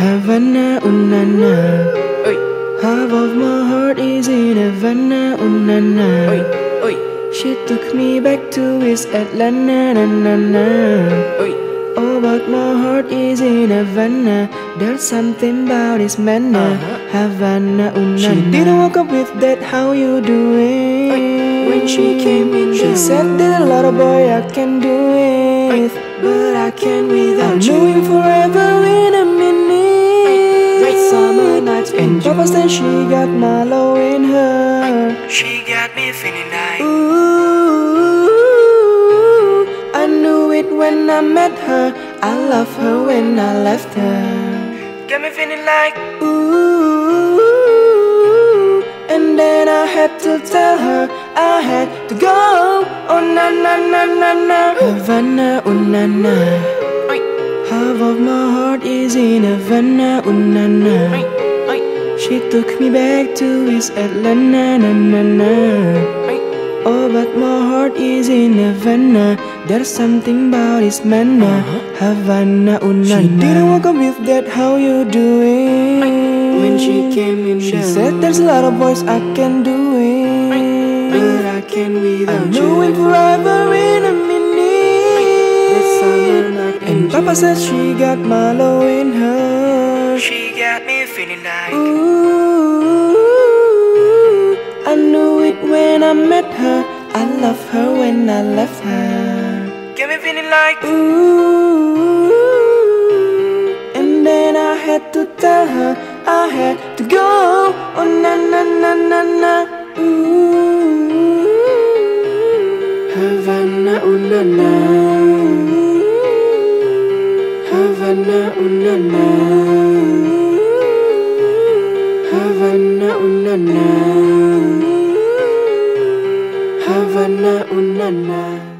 Havana, ooh na na. Half of my heart is in Havana, ooh na na. She took me back to East Atlanta, na na na. Oh, but my heart is in Havana. There's something about this man, Havana, ooh na na. She didn't walk up with that, how you doing? When she came in, she said that a lot of boy I can do it, but I can't without you. I knew him forever in a minute. Great summer nights And Papa said she got Marlo in her. She got me feeling like Ooh, I knew it when I met her. I love her when I left her. got me feeling like Ooh, and then I had to tell her I had to go. Oh na na na na na. Havana, ooh na na. Half of my heart is in Havana, ooh na na. She took me back to East Atlanta, na na na. Oh, but my heart is in Havana. There's something about this man, Havana, ooh na na. She didn't walk up with that, how you doing? when she came in, She said there's a lot of boys I can do it, but I can't I without knew it you. forever in a That summer minute. night And Papa said she got Marlo in her. she got me feeling like Ooh, I knew it when I met her. I love her when I left her. got me feeling like Ooh, and then I had to tell her I had to go. Oh na na na na na. Ooh, Havana, ooh na na. Havana, ooh na na. Havana, ooh na na. Havana, ooh na na.